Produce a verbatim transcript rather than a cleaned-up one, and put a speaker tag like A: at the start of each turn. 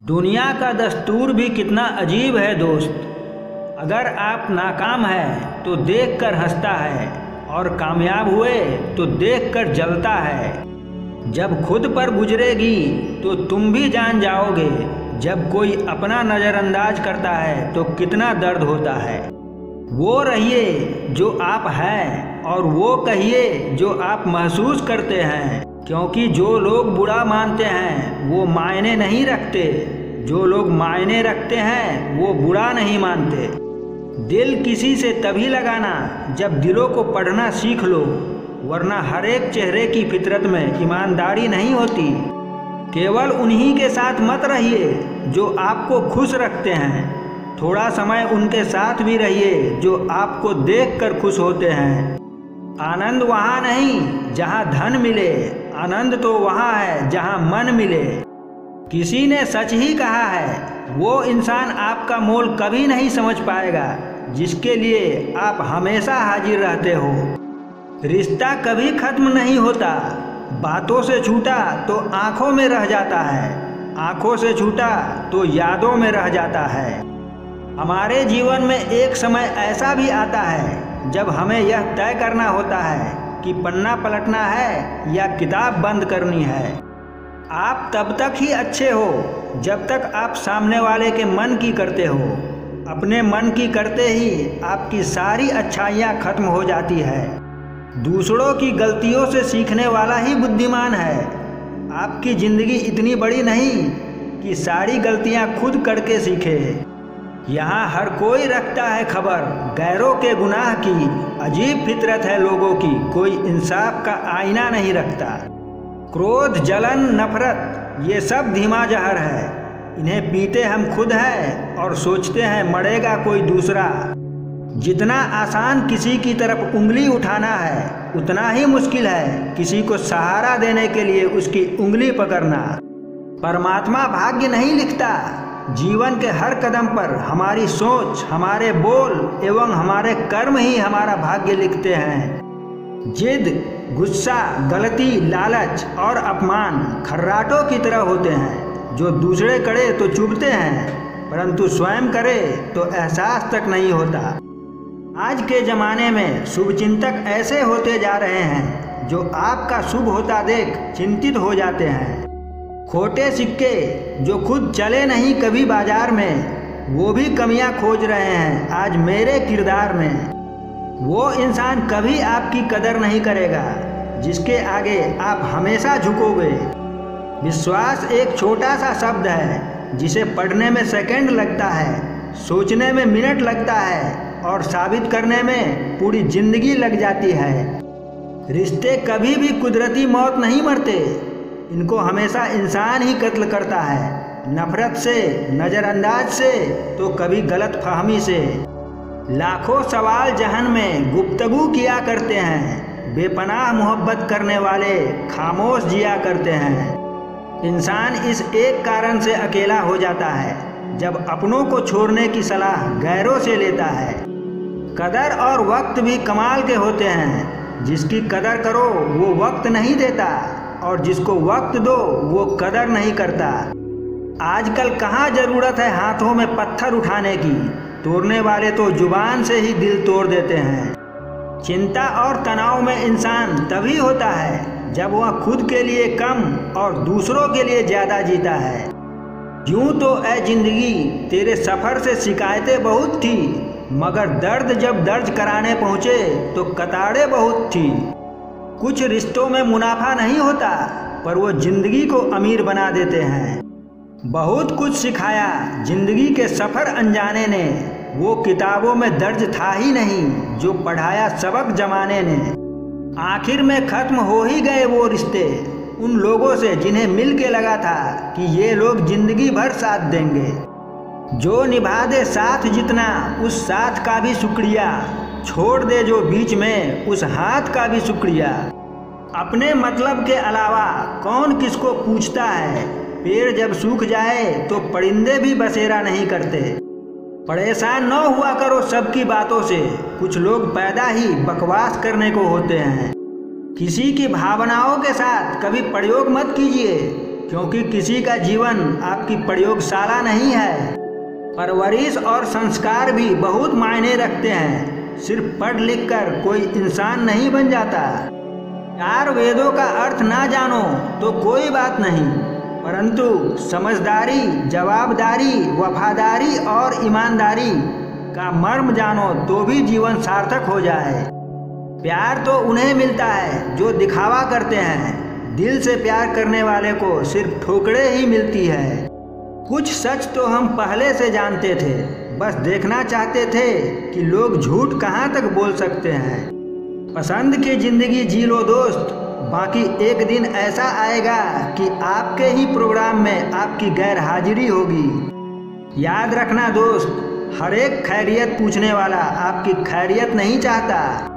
A: दुनिया का दस्तूर भी कितना अजीब है दोस्त। अगर आप नाकाम हैं तो देखकर हंसता है और कामयाब हुए तो देखकर जलता है। जब खुद पर गुजरेगी तो तुम भी जान जाओगे। जब कोई अपना नज़रअंदाज करता है तो कितना दर्द होता है। वो रहिए जो आप हैं और वो कहिए जो आप महसूस करते हैं, क्योंकि जो लोग बुरा मानते हैं वो मायने नहीं रखते, जो लोग मायने रखते हैं वो बुरा नहीं मानते। दिल किसी से तभी लगाना जब दिलों को पढ़ना सीख लो, वरना हर एक चेहरे की फितरत में ईमानदारी नहीं होती। केवल उन्हीं के साथ मत रहिए जो आपको खुश रखते हैं, थोड़ा समय उनके साथ भी रहिए जो आपको देखकर खुश होते हैं। आनंद वहाँ नहीं जहाँ धन मिले, आनंद तो वहाँ है जहाँ मन मिले। किसी ने सच ही कहा है, वो इंसान आपका मोल कभी नहीं समझ पाएगा जिसके लिए आप हमेशा हाजिर रहते हो। रिश्ता कभी खत्म नहीं होता, बातों से छूटा तो आंखों में रह जाता है, आंखों से छूटा तो यादों में रह जाता है। हमारे जीवन में एक समय ऐसा भी आता है जब हमें यह तय करना होता है कि पन्ना पलटना है या किताब बंद करनी है। आप तब तक ही अच्छे हो जब तक आप सामने वाले के मन की करते हो। अपने मन की करते ही आपकी सारी अच्छाइयाँ खत्म हो जाती है। दूसरों की गलतियों से सीखने वाला ही बुद्धिमान है। आपकी ज़िंदगी इतनी बड़ी नहीं कि सारी गलतियाँ खुद करके सीखे। यहाँ हर कोई रखता है खबर गैरों के गुनाह की। अजीब फितरत है लोगों की, कोई इंसाफ का आईना नहीं रखता। क्रोध, जलन, नफरत ये सब धीमा जहर है। इन्हें पीते हम खुद हैं और सोचते हैं मरेगा कोई दूसरा। जितना आसान किसी की तरफ उंगली उठाना है, उतना ही मुश्किल है किसी को सहारा देने के लिए उसकी उंगली पकड़ना। परमात्मा भाग्य नहीं लिखता। जीवन के हर कदम पर हमारी सोच, हमारे बोल एवं हमारे कर्म ही हमारा भाग्य लिखते हैं। जिद, गुस्सा, गलती, लालच और अपमान खर्राटों की तरह होते हैं जो दूसरे करे तो चुभते हैं, परंतु स्वयं करे तो एहसास तक नहीं होता। आज के ज़माने में शुभचिंतक ऐसे होते जा रहे हैं जो आपका शुभ होता देख चिंतित हो जाते हैं। खोटे सिक्के जो खुद चले नहीं कभी बाजार में, वो भी कमियां खोज रहे हैं आज मेरे किरदार में। वो इंसान कभी आपकी कदर नहीं करेगा जिसके आगे आप हमेशा झुकोगे। विश्वास एक छोटा सा शब्द है जिसे पढ़ने में सेकंड लगता है, सोचने में मिनट लगता है और साबित करने में पूरी जिंदगी लग जाती है। रिश्ते कभी भी कुदरती मौत नहीं मरते, इनको हमेशा इंसान ही कत्ल करता है। नफरत से, नज़रअंदाज से तो कभी गलत फहमी से। लाखों सवाल जहन में गुफ्तगू किया करते हैं, बेपनाह मोहब्बत करने वाले खामोश जिया करते हैं। इंसान इस एक कारण से अकेला हो जाता है जब अपनों को छोड़ने की सलाह गैरों से लेता है। कदर और वक्त भी कमाल के होते हैं। जिसकी कदर करो वो वक्त नहीं देता और जिसको वक्त दो वो कदर नहीं करता। आजकल कहाँ ज़रूरत है हाथों में पत्थर उठाने की, तोड़ने वाले तो जुबान से ही दिल तोड़ देते हैं। चिंता और तनाव में इंसान तभी होता है जब वह खुद के लिए कम और दूसरों के लिए ज़्यादा जीता है। यूँ तो ऐ जिंदगी तेरे सफ़र से शिकायतें बहुत थी, मगर दर्द जब दर्ज कराने पहुँचे तो कतारें बहुत थी। कुछ रिश्तों में मुनाफा नहीं होता पर वो जिंदगी को अमीर बना देते हैं। बहुत कुछ सिखाया जिंदगी के सफ़र अनजाने ने, वो किताबों में दर्ज था ही नहीं जो पढ़ाया सबक जमाने ने। आखिर में ख़त्म हो ही गए वो रिश्ते उन लोगों से जिन्हें मिल के लगा था कि ये लोग जिंदगी भर साथ देंगे। जो निभा दे साथ जितना उस साथ का भी शुक्रिया, छोड़ दे जो बीच में उस हाथ का भी शुक्रिया। अपने मतलब के अलावा कौन किसको पूछता है। पेड़ जब सूख जाए तो परिंदे भी बसेरा नहीं करते। परेशान न हुआ करो सबकी बातों से, कुछ लोग पैदा ही बकवास करने को होते हैं। किसी की भावनाओं के साथ कभी प्रयोग मत कीजिए, क्योंकि किसी का जीवन आपकी प्रयोगशाला नहीं है। परवरिश और संस्कार भी बहुत मायने रखते हैं। सिर्फ पढ़ लिख कर कोई इंसान नहीं बन जाता। चार वेदों का अर्थ ना जानो तो कोई बात नहीं, परंतु समझदारी, जवाबदारी, वफादारी और ईमानदारी का मर्म जानो तो भी जीवन सार्थक हो जाए। प्यार तो उन्हें मिलता है जो दिखावा करते हैं। दिल से प्यार करने वाले को सिर्फ ठोकरें ही मिलती है। कुछ सच तो हम पहले से जानते थे, बस देखना चाहते थे कि लोग झूठ कहाँ तक बोल सकते हैं। पसंद की जिंदगी जी लो दोस्त, बाकी एक दिन ऐसा आएगा कि आपके ही प्रोग्राम में आपकी गैर हाजिरी होगी। याद रखना दोस्त, हर एक खैरियत पूछने वाला आपकी खैरियत नहीं चाहता।